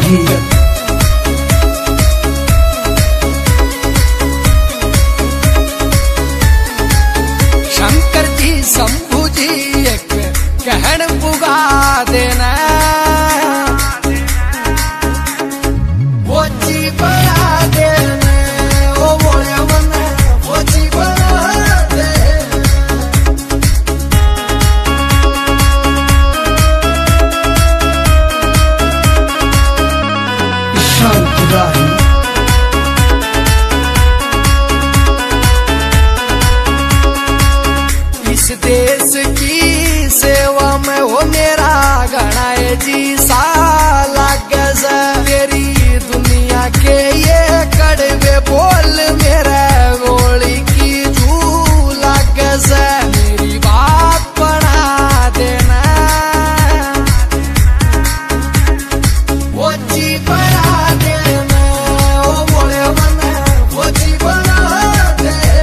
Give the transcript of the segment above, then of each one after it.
भगीरथ। शंकर जी शंभू जी एक कहन पुगा देना, वो जी बना देना, ओ बोले मन वो जी बना देना। शांत राही इस देश की सेवा में वो मेरा गणाए जी सा लागे से, तेरी दुनिया के ये कड़वे बोल मेरे गोली की जू लागे से, मेरी बात बना देना, वो जी बना देना, ओ बोले मन वो जी बना देना।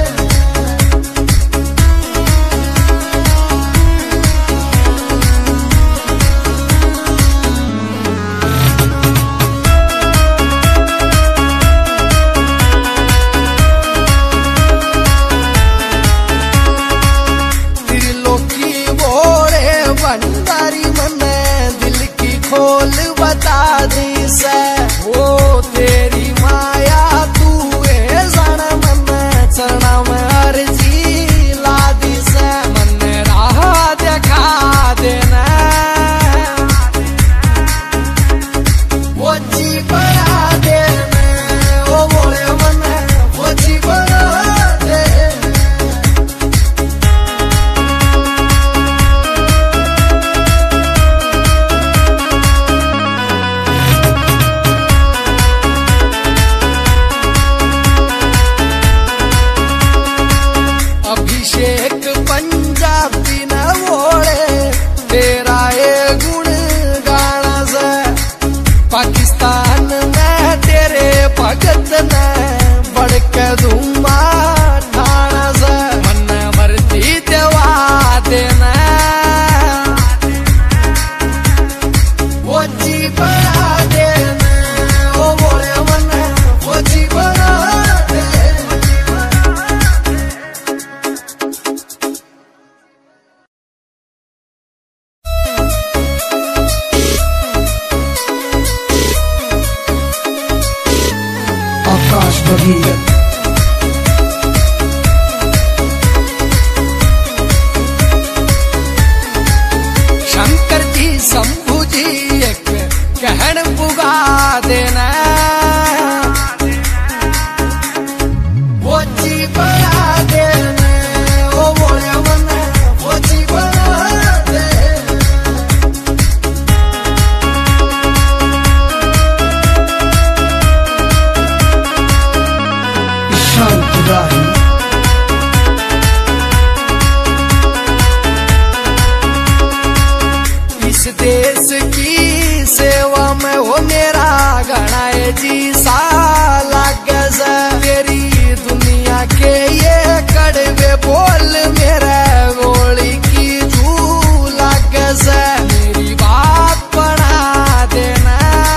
भंडारी मन दिल की खोल बता दी से, वो तेरी माया तू है जन मन चरणा में अर्जी ला दी से, मन राह दिखा देना, वो जी बना देना, ओ बोले मन वो जी बना देना। अभिषेक पंजाबी न बोले तेरा ये गुण गाना से, पाकिस्तान में तेरे भगत ने बढ़ के धूमा ठाना से, मन मर्जी देवा देना, वो जी बना देना, ओ बोले मन वो जी बना देना। आकाश भगीरथ। शंकर जी शंभू जी एक कहन पुगा देना, वो जी बना देना, ओ बोले मन वो जी बना देना। शांत राही इस देश की सेवा में वो मेरा गणाए जी सा लागे से, तेरी दुनिया के ये कड़वे बोल मेरे गोली की जू लागे से, मेरी बात बना देना,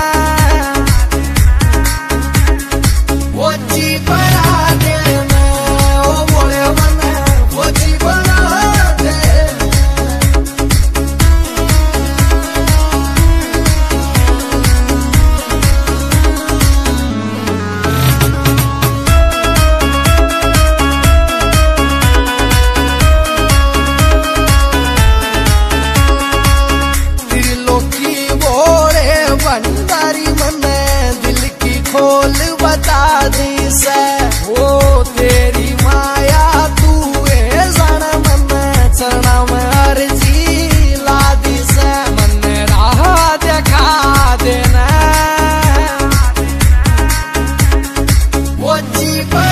वो जी बना देना, ओ बोले मन वो जी बना देना। भंडारी मन दिल की खोल बता दी से, वो तेरी माया तू है जन मन चरणा में अर्जी ला दी से, मन राह दिखा देना, वो जी